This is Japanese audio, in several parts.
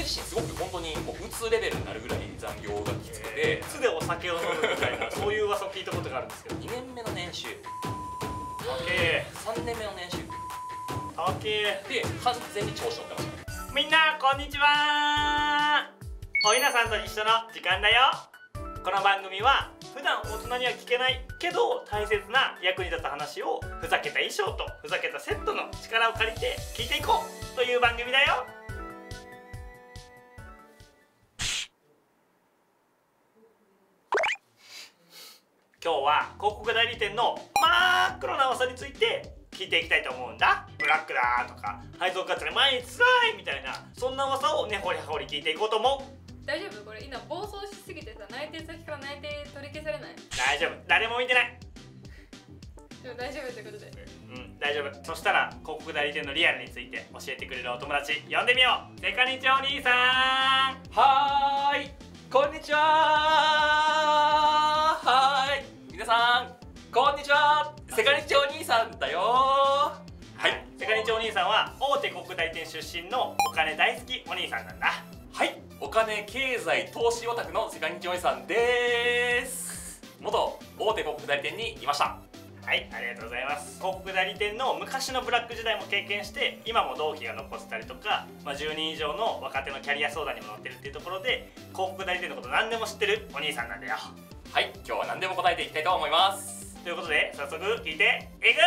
自身すごく本当にもううつレベルになるぐらい残業がきつくて、 うつでお酒を飲むみたいなそういう噂を聞いたことがあるんですけど、 2年目の年収、 3 3年目の年収でで完全に調子乗ってました。 みんなこんにちは。おいなさんと一緒の時間だよ。この番組は普段大人には聞けないけど大切な役に立つ話をふざけた衣装とふざけたセットの力を借りて聞いていこうという番組だよ。今日は広告代理店の真っ黒な噂について聞いていきたいと思うんだ。ブラックだとか配送カツで毎日つらいみたいな、そんな噂を根掘り葉掘り聞いていこうと思う。 大丈夫？これ今暴走しすぎてさ、内定先から内定取り消されない？ 大丈夫、誰も見てない。 でも大丈夫ってことで。 大丈夫。そしたら広告代理店のリアルについて教えてくれるお友達呼んでみよう。セカニチお兄さん。 はーい、こんにちは。はーい、皆さんこんにちは。セカニチお兄さんだよ。 はい、セカニチお兄さんは大手広告代理店出身のお金大好きお兄さんなんだ。 はい、お金経済投資オタクのセカニチお兄さんです。元大手広告代理店にいました。 はい、ありがとうございます。広告代理店の昔のブラック時代も経験して、今も同期が残ってたりとか、10人以上の若手のキャリア相談にも乗ってるっていうところで、広告代理店のこと何でも知ってるお兄さんなんだよ。 はい、今日は何でも答えていきたいと思います。 ということで早速聞いていく。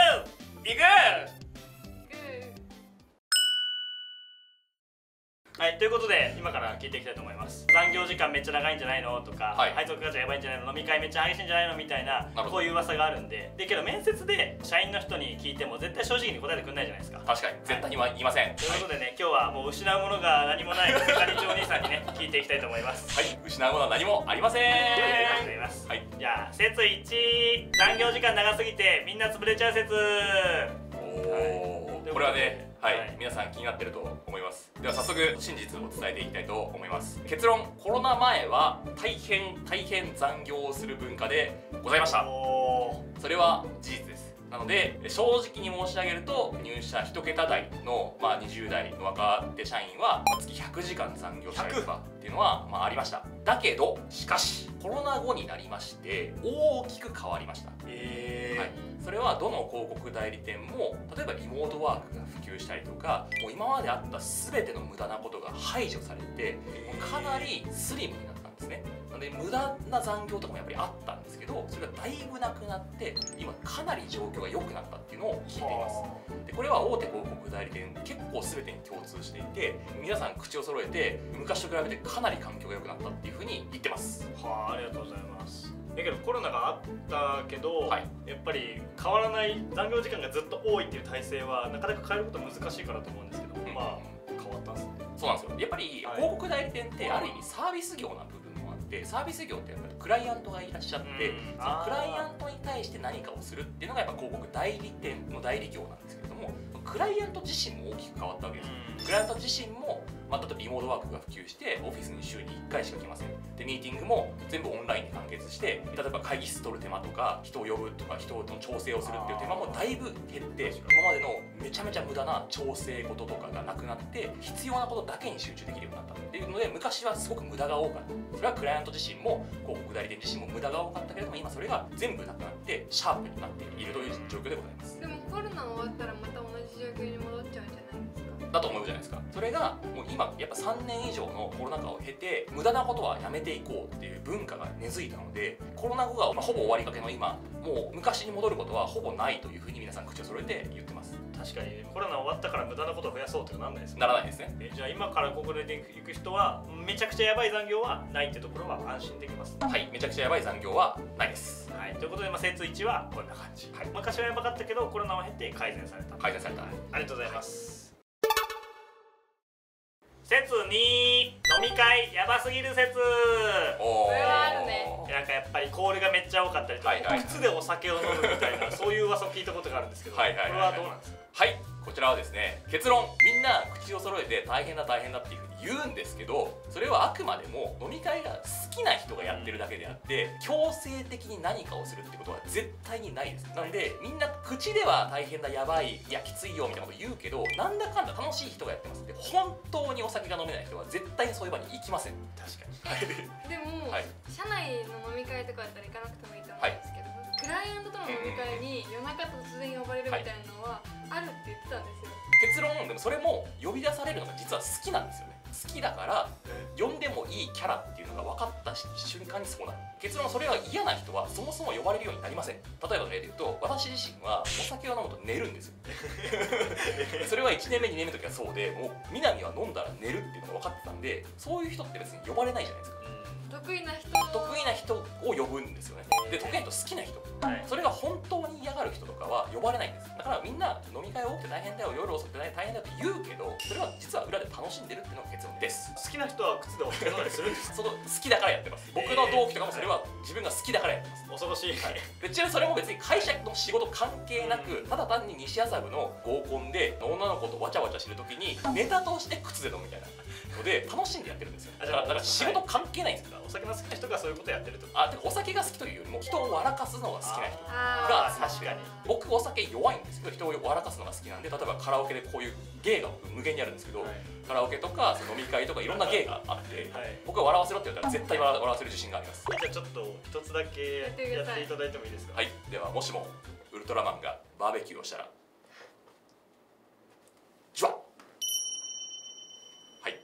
はい、ということで今から聞いていきたいと思います。残業時間めっちゃ長いんじゃないのとか、 はい、 配送価値やばいんじゃないの、飲み会めっちゃ激しいんじゃないのみたいな、こういう噂があるんで、けど面接で社員の人に聞いても絶対正直に答えてくれないじゃないですか。 確かに絶対には言いません。 ということでね、今日はもう失うものが何もないセカニチお兄さんにね聞いていきたいと思います。 はい、失うものは何もありません。 ありがとうございます。はい、じゃあ説1、残業時間長すぎてみんな潰れちゃう説。 これはね、はい、皆さん気になってると思います。では早速真実を伝えていきたいと思います。結論、コロナ前は大変残業をする文化でございました。それは事実です。なので正直に申し上げると、入社1桁台の、20代の若手社員は月100時間残業したりとかっていうのはありました。だけどしかしコロナ後になりまして大きく変わりました。はい、それはどの広告代理店も、例えばリモートワークが普及したりとか、もう今まであった全ての無駄なことが排除されて、かなりスリムになったんですね。なので無駄な残業とかもやっぱりあったんですけど、それがだいぶなくなって今かなり状況が良くなったっていうのを聞いています。でこれは大手広告代理店結構全てに共通していて、皆さん口を揃えて昔と比べてかなり環境が良くなったっていうふうに言ってます。 はあ、ありがとうございます。だけどコロナがあったけど、 はい、 やっぱり変わらない残業時間がずっと多いっていう体制はなかなか変えること難しいからと思うんですけど、変わったんですね。 そうなんですよ。やっぱり広告代理店ってある意味サービス業な部分もあって、サービス業ってやっぱりクライアントがいらっしゃって、そのクライアントに対して何かをするっていうのがやっぱ広告代理店の代理業なんですけれども、クライアント自身も大きく変わったわけです。クライアント自身も例えばリモートワークが普及してオフィスに週に1回しか来ません。でミーティングも全部オンラインで完結して、例えば会議室取る手間とか人を呼ぶとか人との調整をするっていう手間もだいぶ減って、今までのめちゃめちゃ無駄な調整事とかがなくなって、必要なことだけに集中できるようになったっていうので、昔はすごく無駄が多かった。それはクライアント自身も広告代理店自身も無駄が多かったけれども、今それが全部なくなってシャープになっているという状況でございます。 でもコロナ終わったらまた同じ状況に戻っちゃうんじゃないですか？ だと思うじゃないですか。それがもう今やっぱ3年以上のコロナ禍を経て、無駄なことはやめていこうっていう文化が根付いたので、コロナ後がほぼ終わりかけの今、もう昔に戻ることはほぼないというふうに皆さん口を揃えて言ってます。 確かにコロナ終わったから無駄なことを増やそうってならないですね。 ならないですね。 じゃあ今からここで行く人はめちゃくちゃやばい残業はないってところは安心できます。 はい、めちゃくちゃやばい残業はないです。 はい、ということで説1はこんな感じ。はい、昔はやばかったけどコロナを経て改善された。 改善された。 ありがとうございます。説2、飲み会やばすぎる説。 これはあるね。 なんかやっぱりコールがめっちゃ多かったりとか、靴でお酒を飲むみたいなそういう噂を聞いたことがあるんですけど、これはどうなんですか？ はい、 こちらはですね、結論みんな口を揃えて大変だ大変だっていうふうに言うんですけど、それはあくまでも飲み会が好きな人がやってるだけであって強制的に何かをするってことは絶対にないです。なのでみんな口では大変だやばいいやきついよみたいなこと言うけど、なんだかんだ楽しい人がやってます。で本当にお酒が飲めない人は絶対にそういう場に行きません。 確かに。 でも、 はい、 社内の飲み会とかだったら行かなくてもいいと思うんですけど、クライアントとの飲み会に夜中突然呼ばれるみたいなのはあるって言ってたんですよ。 結論でもそれも呼び出されるのが実は好きなんですよね。好きだから呼んでもいいキャラっていうのが分かった瞬間にそうなる。結論それが嫌な人はそもそも呼ばれるようになりません。例えばの例で言うと、私自身はお酒を飲むと寝るんですよそれは1年目2年目の時はそうで、もう南は飲んだら寝るっていうのが分かってたんで、そういう人って別に呼ばれないじゃないですか。 得意な人を呼ぶんですよね。で得意な人、好きな人、それが本当に嫌がる人とかは呼ばれないんです。だからみんな飲み会多くて大変だよ、夜遅くて大変だよって言うけど、それは実は裏で楽しんでるっていうのが結論です。 好きな人は靴でお酒飲んだりするんですか？ その好きだからやってます。僕の同期とかもそれは自分が好きだからやってます。 恐ろしい。 でちなみにそれも別に会社の仕事関係なく、ただ単に西麻布の合コンで女の子とわちゃわちゃしてる時にネタとして靴で飲むみたいなので楽しんでやってるんですよ。だから仕事関係ないんですよ。 お酒の好きな人がそういうことやってると。 てかお酒が好きというよりも人を笑かすのが好きな人あが確かに。僕お酒弱いんですけど人を笑かすのが好きなんで、例えばカラオケでこういう芸が無限にあるんですけど、カラオケとか飲み会とかいろんな芸があって、僕は笑わせろって言ったら絶対笑わせる自信があります。 じゃあちょっと一つだけやっていただいてもいいですか？ はい、ではもしもウルトラマンがバーベキューをしたらジュワッ。はい、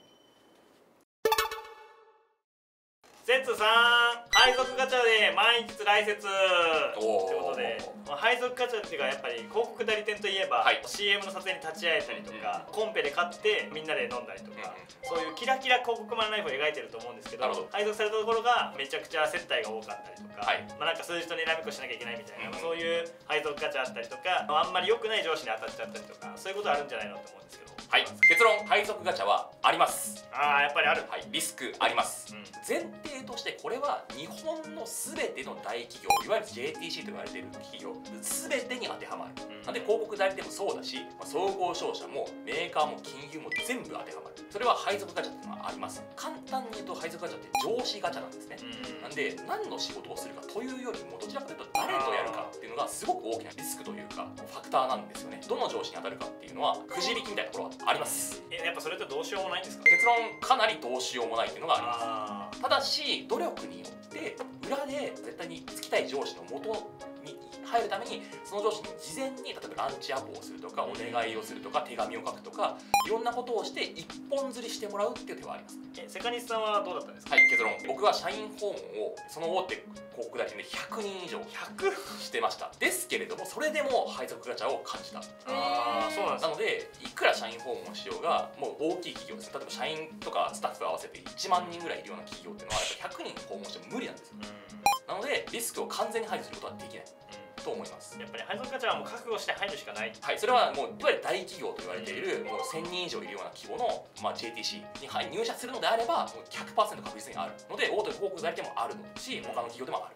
セッツさん、配属ガチャで毎日来節ということで、配属ガチャっていうかやっぱり広告代理店といえば、CM の撮影に立ち会えたりとか、コンペで買ってみんなで飲んだりとか、そういうキラキラ広告マンライフを描いてると思うんですけど、配属されたところがめちゃくちゃ接待が多かったりとか、なんか数字とにらめっこしなきゃいけないみたいな、そういう配属ガチャあったりとか、あんまり良くない上司に当たっちゃったりとか、そういうことあるんじゃないのと思うんですけど。 はい、結論配属ガチャはあります。 やっぱりある。 はい、リスクあります。前提としてこれは日本の全ての大企業、いわゆる JTC と言われている企業全てに当てはまる。なんで広告代理店もそうだし、総合商社もメーカーも金融も全部当てはまる。それは配属ガチャっていうのはあります。簡単に言うと配属ガチャって上司ガチャなんですね。なんで何の仕事をするかというよりもどちらかというと誰とやるかっていうのがすごく大きなリスクというかファクターなんですよね。どの上司に当たるかっていうのはくじ引きみたいなところはあります。 やっぱそれってどうしようもないんですか？ 結論かなりどうしようもないっていうのがあります。ただし努力によって裏で絶対につきたい上司の元に入るためにその上司に事前に例えばランチアポをするとかお願いをするとか手紙を書くとかいろんなことをして一本釣りしてもらうっていう手はあります。 セカニスさんはどうだったんですか？ はい、結論僕は社員訪問をその大手広告代理店で100人以上してました。ですけれどもそれでも配属ガチャを感じた。 そうなんです。 なのでいくら社員訪問しようがもう大きい企業ですね。例えば社員とかスタッフ合わせて1万人ぐらいいるような企業っていうのはやっぱり100人訪問しても無理なんですよ。なのでリスクを完全に排除することはできないと思います。 やっぱり配属ガチャはもう覚悟して入るしかない。 はい、それはもういわゆる大企業と言われているもう1000人以上いるような規模の、JTC に入社するのであればもう 100% 確実にあるので大手広告代理店もあるのし他の企業でもある。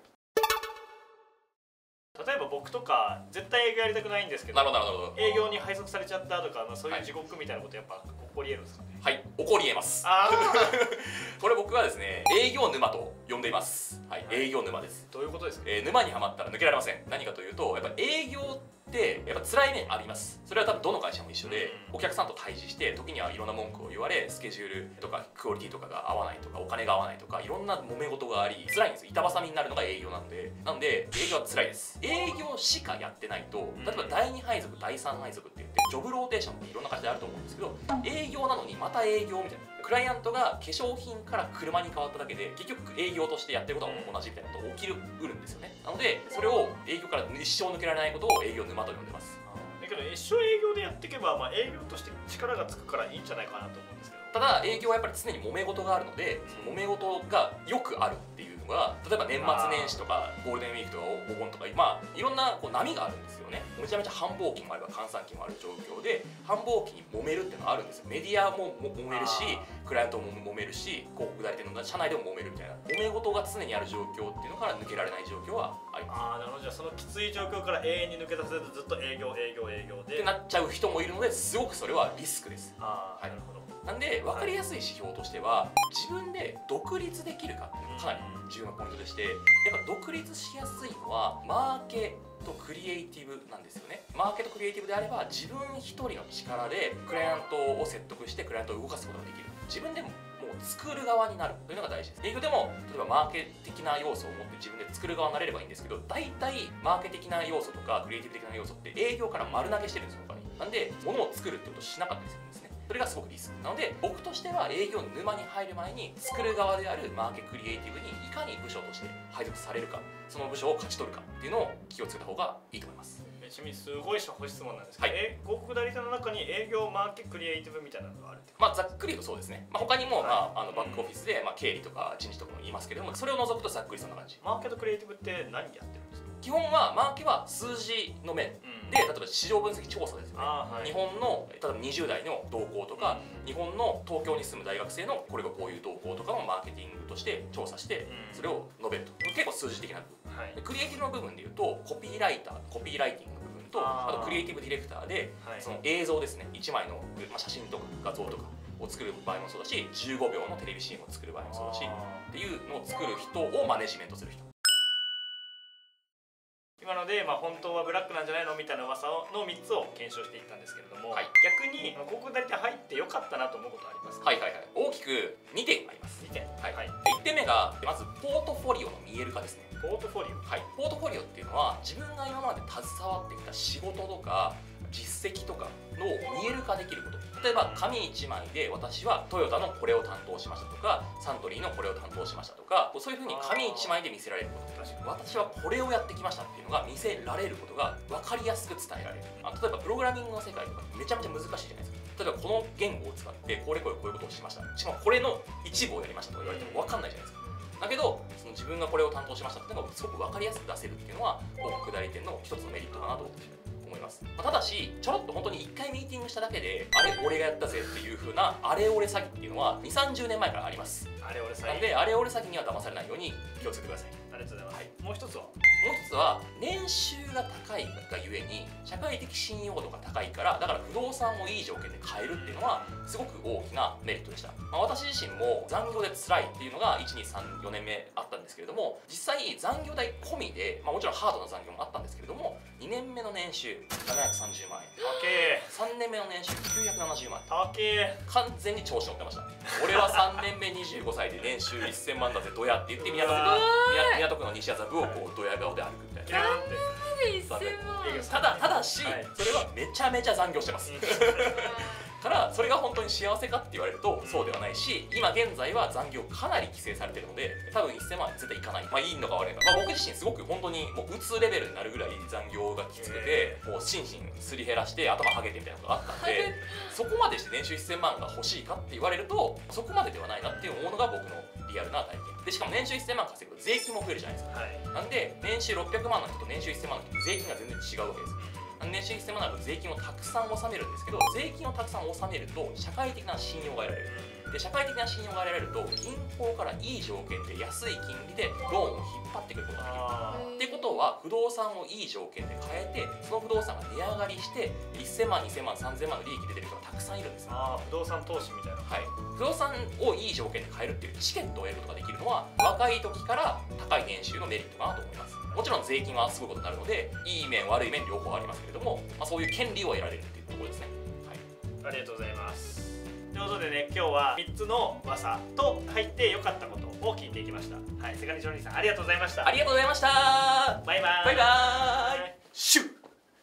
例えば僕とか絶対営業やりたくないんですけど、営業に配属されちゃったとか、そういう地獄みたいなことやっぱ起こり得るんですかね？ はい、起こり得ます。これ僕はですね営業沼と呼んでいます。はい、営業沼です。 どういうことですか？ 沼にはまったら抜けられません。何かというとやっぱ営業ってやっぱ辛い面あります。それは多分どの会社も一緒で、お客さんと対峙して時にはいろんな文句を言われスケジュールとかクオリティとかが合わないとかお金が合わないとかいろんな揉め事があり辛いんですよ。板挟みになるのが営業なんで営業は辛いです。営業しかやってないと例えば第2配属第3配属って言ってジョブローテーションっていろんな感じであると思うんですけど営業なのにまた営業みたいなクライアントが化粧品から車に変わっただけで結局営業としてやってることは同じみたいなことが起きるんですよね。なのでそれを営業から一生抜けられないことを営業沼と呼んでます。 だけど一生営業でやっていけば、営業として力がつくからいいんじゃないかなと思うんですけど、 ただ営業はやっぱり常に揉め事があるのでその揉め事がよくあるっていうのが、例えば年末年始とかゴールデンウィークとかお盆とか、まあいろんなこう波があるんですよね。めちゃめちゃ繁忙期もあれば閑散期もある状況で、繁忙期に揉めるっていうのがあるんですよ。メディアも揉めるし、クライアントも揉めるし、広告代理店の社内でも揉めるみたいな揉め事が常にある状況っていうのから抜けられない状況はあります。 なるほど。じゃあそのきつい状況から永遠に抜け出せずずっと営業でってなっちゃう人もいるので、すごくそれはリスクです。 なるほど。 なんで分かりやすい指標としては、自分で独立できるかっていうのがかなり重要なポイントでして、やっぱ独立しやすいのはマーケとクリエイティブなんですよね。マーケとクリエイティブであれば自分一人の力でクライアントを説得してクライアントを動かすことができる。自分でもう作る側になるというのが大事です。営業でも例えばマーケ的な要素を持って自分で作る側になれればいいんですけど、大体マーケ的な要素とかクリエイティブ的な要素って営業から丸投げしてるんですよ、他に。なんで物を作るってことをしなかったりするんですね。それがすごくリスクなので、僕としては営業の沼に入る前に作る側であるマーケクリエイティブにいかに部署として配属されるか、その部署を勝ち取るかっていうのを気をつけた方がいいと思います。 ちなみにすごい質問なんですけど、広告代理店の中に営業マーケクリエイティブみたいなのがあるってこと？ ざっくり言うとそうですね。他にも、バックオフィスで、経理とか人事とかも言いますけれども、それを除くとざっくりそんな感じ。 マーケとクリエイティブって何やってるんですか？ 基本はマーケは数字の面で、例えば市場分析調査ですよね。日本の例えば20代の動向とか、日本の東京に住む大学生のこれがこういう動向とかのマーケティングとして調査して、それを述べると。結構数字的な部分。クリエイティブの部分でいうと、コピーライティングの部分と、あとクリエイティブディレクターで、その映像ですね、1枚の写真とか画像とかを作る場合もそうだし、15秒のテレビ CM を作る場合もそうだしっていうのを作る人をマネジメントする人。 今ので、本当はブラックなんじゃないのみたいな噂の3つを検証していったんですけれども、逆に広告代理店入ってよかったなと思うことはありますか？ 大きく2点あります。 2点。 1点目がまずポートフォリオの見える化ですね。 ポートフォリオ。 ポートフォリオっていうのは自分が今まで携わってきた仕事とか実績とかの見える化できること。例えば紙1枚で私はトヨタのこれを担当しましたとか、サントリーのこれを担当しましたとか、そういうふうに紙1枚で見せられること。私はこれをやってきましたっていうのが見せられることが分かりやすく伝えられる。例えばプログラミングの世界とかめちゃめちゃ難しいじゃないですか。例えばこの言語を使ってこういうことをしました、しかもこれの一部をやりましたと言われても分かんないじゃないですか。だけどその自分がこれを担当しましたっていうのがすごく分かりやすく出せるっていうのは広告代理店の一つのメリットかなと思います。ただしちょろっと本当に1回ミーティングしただけであれ俺がやったぜっていう風なあれ俺詐欺っていうのは2、30年前からあります。 あれ俺詐欺なんであれ俺詐欺には騙されないように気をつけてください。 ありがとうございます。もう一つは年収が高いがゆえに社会的信用度が高いから、だから不動産をいい条件で買えるっていうのはすごく大きなメリットでした。私自身も残業で辛いっていうのが1、2、3、4年目あったんですけれども、実際残業代込みで、もちろんハードな残業もあったんですけれども、2年目の年収730万円、3年目の年収970万円、完全に調子乗ってました。俺は3年目25歳で年収1000万だぜドヤって言って港区の西麻布をこうドヤ顔で歩くみたいな。ただし、それはめちゃめちゃ残業してますからそれが本当に幸せかって言われるとそうではないし、今現在は残業かなり規制されてるので多分1000万絶対いかない。いいのか悪いのか、僕自身すごく本当にもううつレベルになるぐらい残業がきつくて、もう心身すり減らして頭はげてみたいなことがあったんでそこまでして年収1000万が欲しいかって言われるとそこまでではないなっていう思うのが僕のリアルな体験で、しかも年収1000万稼ぐと税金も増えるじゃないですか。なんで年収600万の人と年収1000万の人と税金が全然違うわけです。年収1000万になると税金をたくさん納めるんですけど、税金をたくさん納めると社会的な信用が得られる。で社会的な信用が得られると銀行からいい条件で安い金利でローンを引っ張ってくることができる。ってことは不動産をいい条件で買えて、その不動産が値上がりして1000万2000万3000万の利益出てる人がたくさんいるんです。 不動産投資みたいな。 不動産をいい条件で買えるっていうチケットを得ることができるのは若い時から高い年収のメリットかなと思います。もちろん税金はすごいことになるのでいい面悪い面両方ありますけれども、そういう権利を得られるっていうところですね。 ありがとうございます。ということでね、今日は3つの噂と入って良かったことを聞いていきました。セカニチョロニーさんありがとうございました。 ありがとうございました。 バイバイ。 バイバイ。シュッ。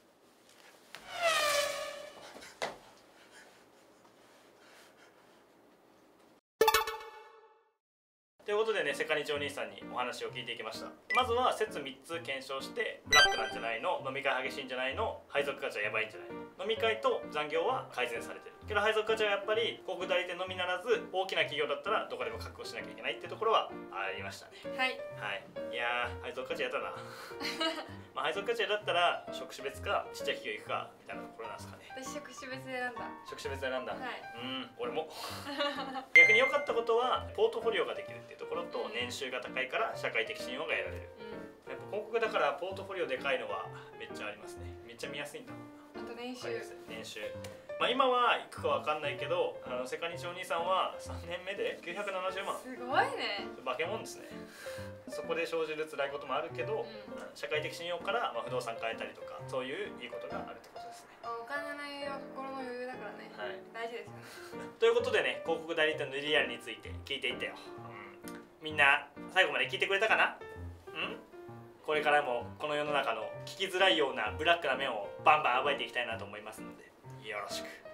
ということでね、セカニチお兄さんにお話を聞いていきました。まずは説3つ検証して、ブラックなんじゃないの、飲み会激しいんじゃないの、配属価値はやばいんじゃないの、飲み会と残業は改善されてる。 けど配属課長はやっぱり広告代理店のみならず大きな企業だったらどこでも確保しなきゃいけないってところはありましたね。 はい。 はい、いやー配属課長やったなまあ配属課長だったら職種別かちっちゃい企業行くかみたいなところなんですかね。 私職種別で選んだ。 職種別で選んだ、 はい。 俺も逆に良かったことはポートフォリオができるっていうところと年収が高いから社会的信用が得られる。やっぱ広告だからポートフォリオでかいのはめっちゃありますね。めっちゃ見やすいんだ。 あと年収。 年収。まあ今は行くかわかんないけど、セカニチお兄さんは3年目で970万。 すごいね。 化け物ですね。そこで生じる辛いこともあるけど、社会的信用から、不動産変えたりとか、そういういいことがあるってことですね。 お金の余裕は心の余裕だからね。はい。大事ですよね。 ということでね、広告代理店のリアルについて聞いていったよ。みんな最後まで聞いてくれたかな？これからもこの世の中の聞きづらいようなブラックな面をバンバン暴いていきたいなと思いますのでよろしく。